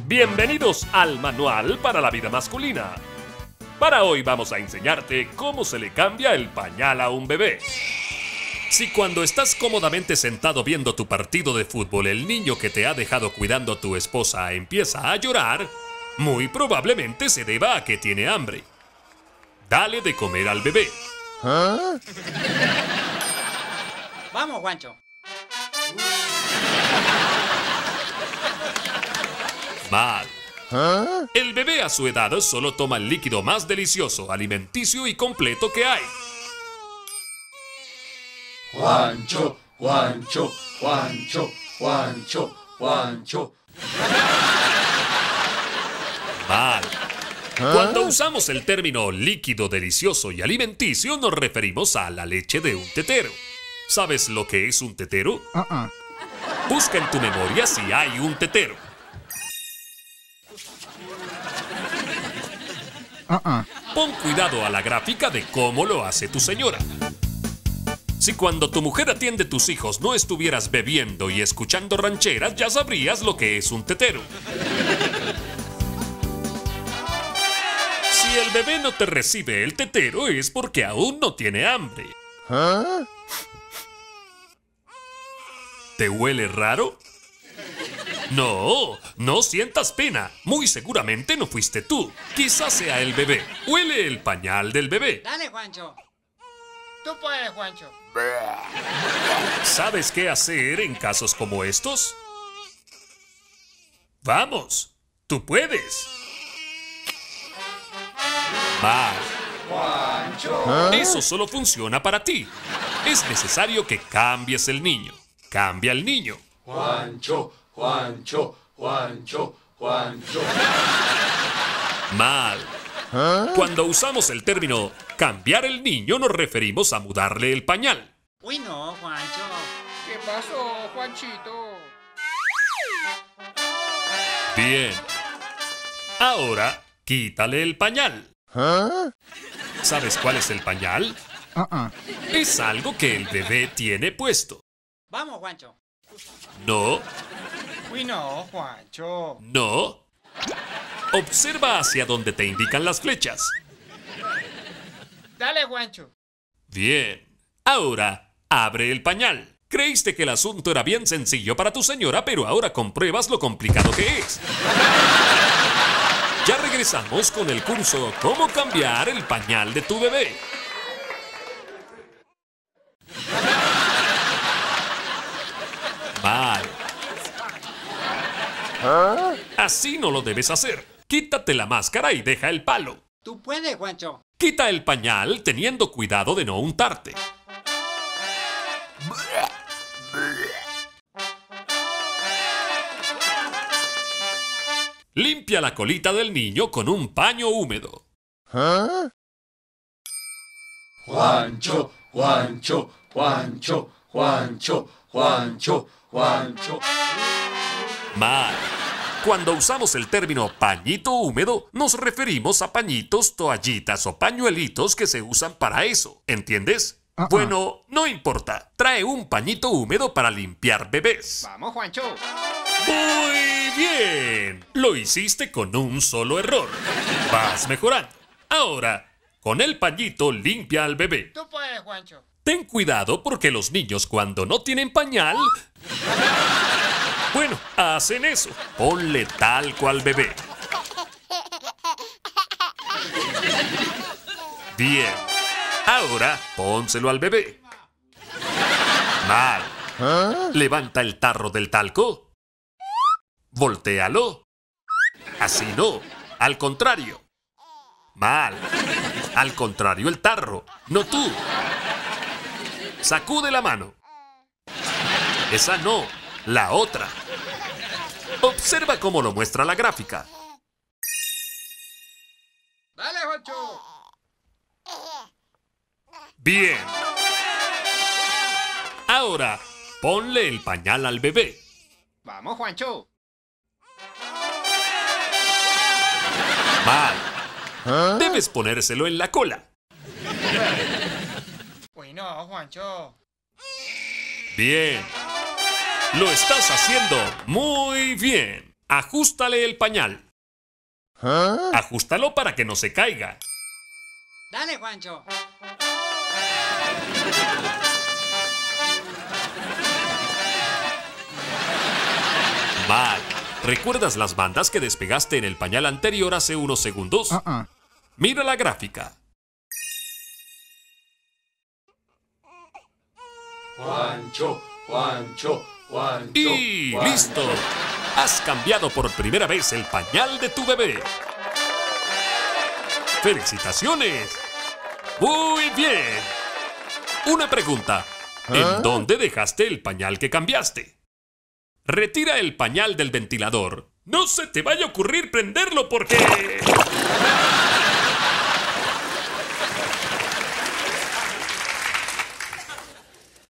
Bienvenidos al Manual para la Vida Masculina. Para hoy vamos a enseñarte cómo se le cambia el pañal a un bebé. Si cuando estás cómodamente sentado viendo tu partido de fútbol el niño que te ha dejado cuidando a tu esposa empieza a llorar, muy probablemente se deba a que tiene hambre. Dale de comer al bebé. ¿Ah? Vamos, Juancho. Mal. ¿Ah? El bebé a su edad solo toma el líquido más delicioso, alimenticio y completo que hay. Juancho, Juancho, Juancho, Juancho, Juancho. Mal. Cuando usamos el término líquido delicioso y alimenticio nos referimos a la leche de un tetero. ¿Sabes lo que es un tetero? Busca en tu memoria si hay un tetero. Pon cuidado a la gráfica de cómo lo hace tu señora. Si cuando tu mujer atiende a tus hijos no estuvieras bebiendo y escuchando rancheras, ya sabrías lo que es un tetero. Si el bebé no te recibe el tetero es porque aún no tiene hambre. ¿Ah? ¿Te huele raro? No, no sientas pena. Muy seguramente no fuiste tú. Quizás sea el bebé. Huele el pañal del bebé. Dale, Juancho. Tú puedes, Juancho. ¿Sabes qué hacer en casos como estos? ¡Vamos! ¡Tú puedes! Mal. Juancho. Eso solo funciona para ti. Es necesario que cambies el niño. Cambia el niño. Juancho, Juancho, Juancho, Juancho. Mal. ¿Ah? Cuando usamos el término cambiar el niño nos referimos a mudarle el pañal. Uy, no, Juancho. ¿Qué pasó, Juanchito? Bien. Ahora, quítale el pañal. ¿Ah? ¿Sabes cuál es el pañal? Es algo que el bebé tiene puesto. Vamos, Juancho. No, Uy, no, Juancho. no. Observa hacia donde te indican las flechas. Dale, Juancho. Bien. Ahora, abre el pañal. Creíste que el asunto era bien sencillo para tu señora, pero ahora compruebas lo complicado que es. Ya regresamos con el curso Cómo cambiar el pañal de tu bebé. Mal. ¿Ah? Así no lo debes hacer. Quítate la máscara y deja el palo. Tú puedes, Juancho. Quita el pañal teniendo cuidado de no untarte. Limpia la colita del niño con un paño húmedo. ¿Ah? Juancho, Juancho, Juancho, Juancho, Juancho, Juancho. Mal. Cuando usamos el término pañito húmedo, nos referimos a pañitos, toallitas o pañuelitos que se usan para eso. ¿Entiendes? Bueno, no importa. Trae un pañito húmedo para limpiar bebés. Vamos, Juancho. Muy bien. Lo hiciste con un solo error. Vas mejorando. Ahora, con el pañito limpia al bebé. Tú puedes, Juancho. Ten cuidado porque los niños cuando no tienen pañal... Bueno, hacen eso. Ponle talco al bebé. Bien. Ahora, pónselo al bebé. Mal. ¿Ah? Levanta el tarro del talco. Voltéalo. Así no. Al contrario. Mal. Al contrario el tarro. No tú. Sacude la mano. Esa no. La otra. Observa cómo lo muestra la gráfica. Dale, Juancho. Bien. Ahora, ponle el pañal al bebé. Vamos, Juancho. Mal. ¿Ah? Debes ponérselo en la cola. Uy, no, Juancho. Bien. Lo estás haciendo muy bien. Ajústale el pañal. Huh? Ajústalo para que no se caiga. Dale, Juancho. Mal. ¿Recuerdas las bandas que despegaste en el pañal anterior hace unos segundos? Mira la gráfica. Juancho, Juancho, Juancho. ¡Y Juancho. listo! Has cambiado por primera vez el pañal de tu bebé. ¡Felicitaciones! ¡Muy bien! Una pregunta. ¿En dónde dejaste el pañal que cambiaste? Retira el pañal del ventilador. No se te vaya a ocurrir prenderlo porque...